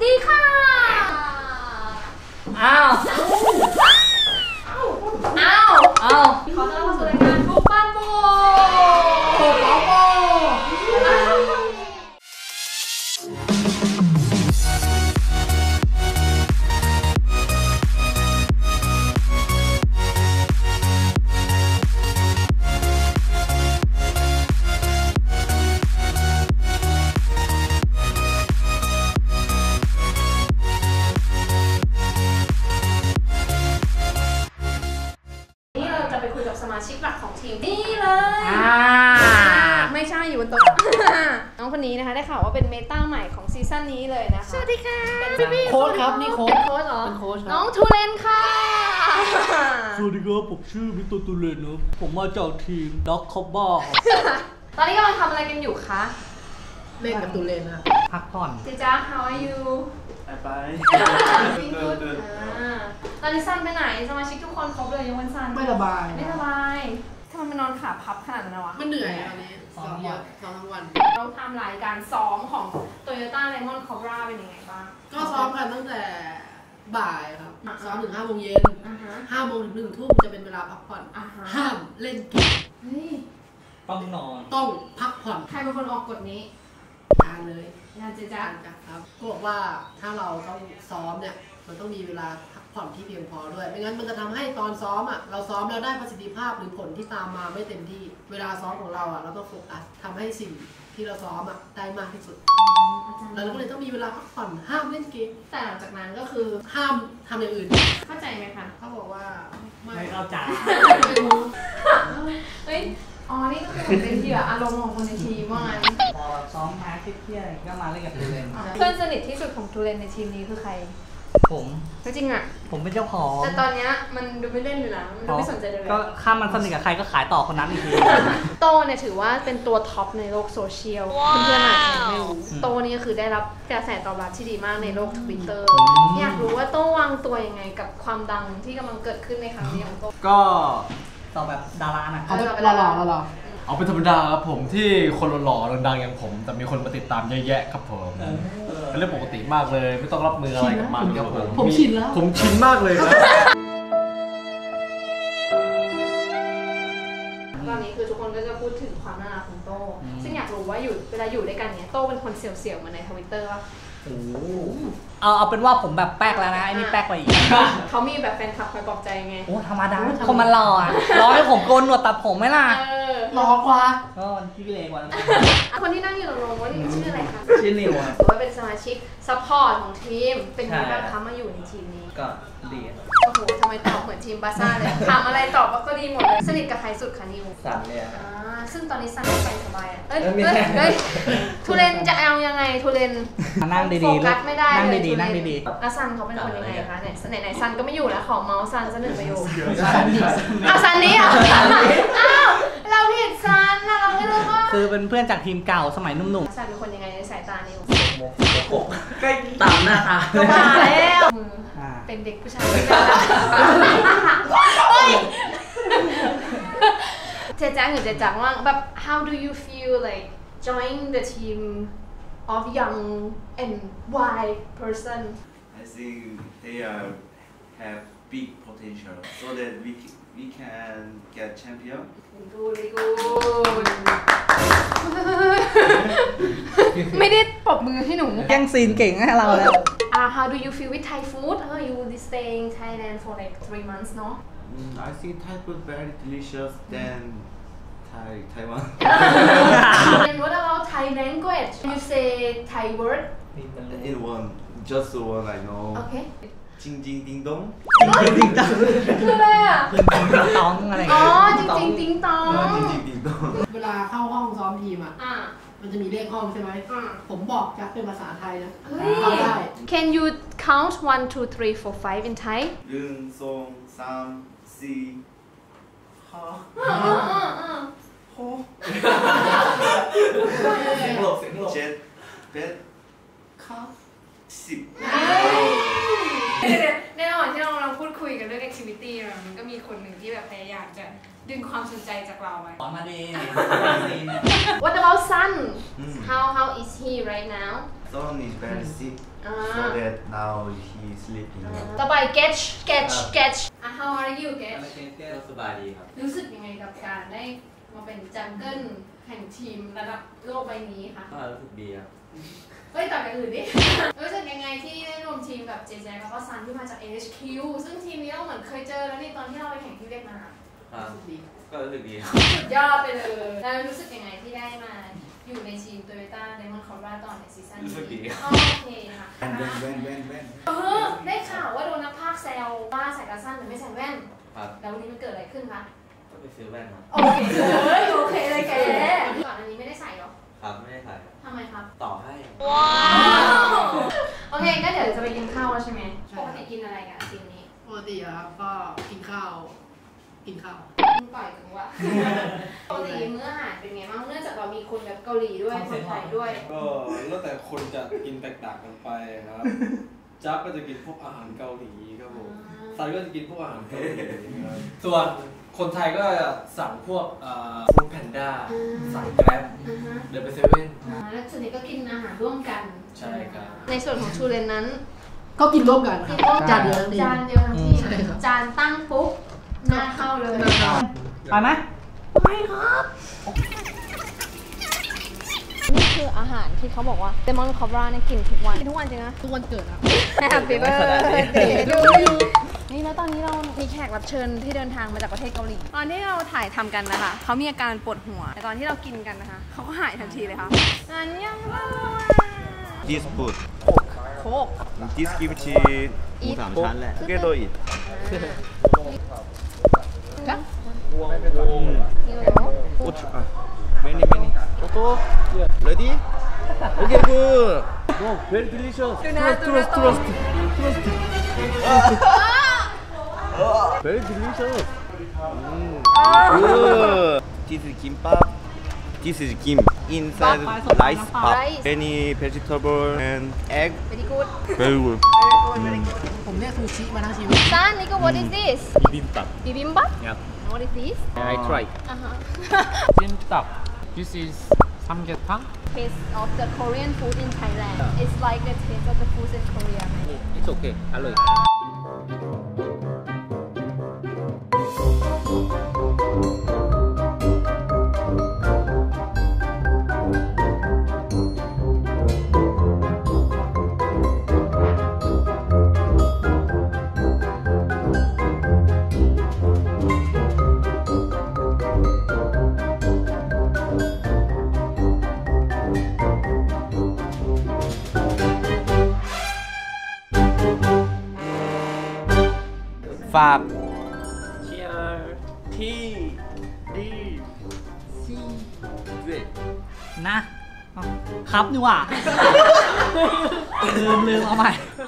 ดีค่ะอ้าวขอต้อนรับเข้าสู่รายการบุกบ้านโบสมาชิกหลักของทีมนี่เลยไม่ใช่อยู่บนโต๊ะน้องคนนี้นะคะได้ข่าวว่าเป็นเมตาใหม่ของซีซั่นนี้เลยนะคะสวัสดีค่ะโค้ชครับนี่โค้ชเป็นโค้ชเหรอเป็นโค้ชน้องทูเลนค่ะสวัสดีครับผมชื่อมิโตทูเลนนะผมมาจากทีมด็อกคอบบ้าตอนนี้กำลังทำอะไรกันอยู่คะเล่นกับทูเลนนะพักผ่อนจีจ้า how are you ไปตอนนี้ซันไปไหนสมาชิกทุกคนครบเลยยกเว้นซันไม่สบายทำไมมันนอนขาพับขนาดนั้นวะมันเหนื่อยตอนนี้ซ้อมเยอะซ้อมทั้งวันเราทำรายการซ้อมของ Toyota Lemon Cobra เป็นยังไงบ้างก็ซ้อมกันตั้งแต่บ่ายครับซ้อมถึง5 โมงเย็น5 โมงถึง1 ทุ่มจะเป็นเวลาพักผ่อนห้ามเล่นเกมต้องนอนต้องพักผ่อนใครเป็นคนออกกฎนี้งานเลยงานเจ๊จ๊ะครับก็บอกว่าถ้าเราต้องซ้อมเนี่ยมันต้องมีเวลาพักผ่อนที่เพียงพอด้วยไม่งั้นมันจะทำให้ตอนซ้อมเราซ้อมแล้วได้ประสิทธิภาพหรือผลที่ตามมาไม่เต็มที่เวลาซ้อมของเราเราต้องโฟกัสทำให้สิ่งที่เราซ้อมได้มากที่สุดแล้วเราก็เลยต้องมีเวลาพักผ่อนห้ามเล่นเกมแต่หลังจากนั้นก็คือห้ามทำอย่างอื่นเข้าใจไหมคะเขาบอกว่าไม่เข้าใจเฮ้ยอ๋อนี่ก็คือเป็นเหยื่ออารมณ์ของคนในทีมว่างั้นพอซ้อมมาเครียดๆก็มาเล่นกับทูเลนเพื่อนสนิทที่สุดของทูเลนในทีมนี้คือใครผมจริงอ่ะผมเป็นเจ้าของแต่ตอนนี้มันดูไม่เล่นเลยนะมันดูไม่สนใจเลยก็ข้ามมันสนิทกับใครก็ขายต่อคนนั้นอีกทีโตเนี่ยถือว่าเป็นตัวท็อปในโลกโซเชียลเพื่อนๆอาจจะไม่รู้โตนี่ก็คือได้รับกระแสตอบรับที่ดีมากในโลก Twitter อยากรู้ว่าโตวางตัวยังไงกับความดังที่กำลังเกิดขึ้นในครั้งนี้ของโตก็ต่อแบบดารานะเอาเป็นหล่อเอาเป็นธรรมดาครับผมที่คนหล่อๆดังๆอย่างผมแต่มีคนมาติดตามเยอะแยะครับผมเป็นเรื่องปกติมากเลยไม่ต้องรับมืออะไรกับมันครับผมชินแล้วผมชินมากเลยนะตอนนี้คือทุกคนก็จะพูดถึงความน่ารักของโต้ซึ่งอยากรู้ว่าเวลาอยู่ด้วยกันเนี้ยโต้เป็นคนเสี่ยวๆเหมือนใน Twitter ป่ะเอาเป็นว่าผมแบบแป๊กแล้วนะไอ้นี่แป๊กไปอีกเขามีแบบแฟนคลับคอยปลอบใจไงโอ้ธรรมดาคนมันรอให้ผมโกนหนวดตัดผมไหมล่ะรอกว่าก็พี่เล็กว่าคนที่นั่งอยู่ตรงๆว่านี่ชื่ออะไรคะชื่อนิวอ่ะถือว่าเป็นสมาชิกซัพพอร์ตของทีมเป็นยังไงบ้างคะมาอยู่ในทีมนี้ก็ดีโอ้โหทำไมตอบเหมือนทีมบาซ่าเลยถามอะไรตอบก็ดีหมดเลยสนิทกับใครสุดคะนิวซันเลยซึ่งตอนนี้ซันไปสบายเอ้ยทูเลนจะเอายังไงทูเลนนั่งดีๆโฟกัสไม่ได้นั่งดีๆนั่งดีๆซันเขาเป็นคนยังไงคะไหนซันก็ไม่อยู่แล้วขอเมาส์ซันสัก1 ประโยคซันนี้อ้าวเราผิดซันนะเราไม่รู้ว่าคือเป็นเพื่อนจากทีมเก่าสมัยนุ่มๆซันเป็นคนยังไงในสายตานิวใกล้ตามหน้าตาแล้วเป็นเด็กผู้ชายเจ๊จ๋าหรือเจ๊จ๋าว่าแบบ how do you feel like join the team of young and wise person I think they have big potential so that we can get champion good ไม่ได้ปรบมือให้หนูแย่งซีนเก่งให้เราแล้ว how do you feel with Thai food you stay in Thailand for like 3 months no I think Thai food very delicious than Taiwan and what about Thai language you say Thai word in one just one I know okay จริงจริงติงตงติงตองคืออะไรติงตองอะไรอ๋อจริงติงตองติงตงเวลาเข้าห้องซ้อมทีมมันจะมีเลขห้องใช่ไหมผมบอกจะเป็นภาษาไทยนะได้ Can you count 1 2 3 4 5 in Thai 1 2 3 47 8 10 ในระหว่างที่เรากำลังพูดคุยกันเรื่อง activity มันก็มีคนหนึ่งที่แบบพยายามจะดึงความสนใจจากเราไปสอนมาดี What about Sun how is he right now Son is very sick, so that now he's sleeping. ต่อไป Getch how are you Getch สบายดีครับรู้สึกยังไงกับการได้มาเป็นจังเกิลแห่งทีมระดับโลกใบนี้คะก็รู้สึกดีครับเฮ้ยต่อกันอื่นดิ รู้สึกยังไงที่ได้รวมทีมกับเจเจแล้วก็ซันที่มาจาก HQ ซึ่งทีมนี้เราเหมือนเคยเจอแล้วนี่ตอนที่เราไปแข่งที่เวียดนามครับก็รู้สึกดีครับสุดยอดไปเลยแล้วรู้สึกยังไงที่ได้มาอยู่ในทีม Toyota Diamond Cobra ตอนในซีซั่นนี้รู้สึกดีครับโอเคค่ะ ได้ข่าวว่าโดนนักพากย์แซวว่าใส่กระสั้นแต่ไม่ใส่แว่นครับแล้ววันนี้มันเกิดอะไรขึ้นคะก็ไปซื้อแว่นครับโอเคเลยโอเคเลยแกก่อนอันนี้ไม่ได้ใส่หรอครับไม่ได้ถ่ายครับทำไมครับต่อให้โอเคก็เดี๋ยวจะไปกินข้าวแล้วใช่ไหมปกติกินอะไรกันทีมนี้ปกติอะครับก็กินข้าวมึงปล่อยถึงว่าปกติมื้ออาหารเป็นไงบ้างเนื่องจากเรามีคนแบบเกาหลีด้วยคนไทยด้วยก็แล้วแต่คนจะกินแตกต่างกันไปครับจ๊บก็จะกินพวกอาหารเกาหลีครับผมซันก็จะกินพวกอาหารเกาหลีครับส่วนคนไทยก็จะสั่งพวกฟู้ดแพนด้าสั่งแกร็บเดินไปเซเว่นแล้วส่วนนี้ก็กินอาหารร่วมกันใช่ครับในส่วนของชูเรนนั้นก็กินร่วมกันคกิรับนร่วมจานเดียวนั่นเองจานเดียวทั้งทีมใช่ครับจานตั้งปุ๊บหน้าเข้าเลยไปไหมนี่คืออาหารที่เขาบอกว่า Diamond Cobra เนี่ยกินทุกวันกินทุกวันจริงนะทุกวันเกิดอะ Happy birthday to you นี่แล้วตอนนี้เรามีแขกรับเชิญที่เดินทางมาจากประเทศเกาหลี ตอนที่เราถ่ายทำกันนะคะเขามีอาการปวดหัว แต่ตอนที่เรากินกันนะคะเขาก็หายทันทีเลยค่ะอันยังว่า This food, โคก this kimchi, Eat. together eat. Many. Toto, ready? Okay, good. No, very delicious. Trust. Very delicious. Good. This is kimbap. This is kim. Inside rice pop. Any vegetable and egg. very good Very good. ผมเรียกซูชิมาทั้งชีวิต San Nico what is this bibimbap. bibimbap Yep. what is this I try. Bibimbap. This is samgyetang. taste of the Korean food in Thailand it's like the taste of the food in Korea It's okay. 알로이. ฝากที่ดีด้วยนะ ครับนี่หว่า ลืมเอาใหม่